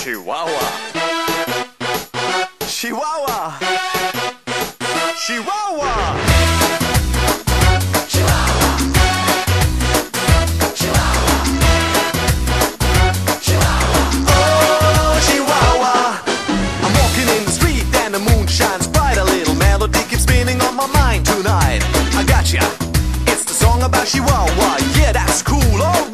Chihuahua. Chihuahua. Chihuahua. Oh, Chihuahua. I'm walking in the street and the moon shines bright. A little melody keeps spinning on my mind tonight. I gotcha. It's the song about Chihuahua. Yeah, that's cool. Oh.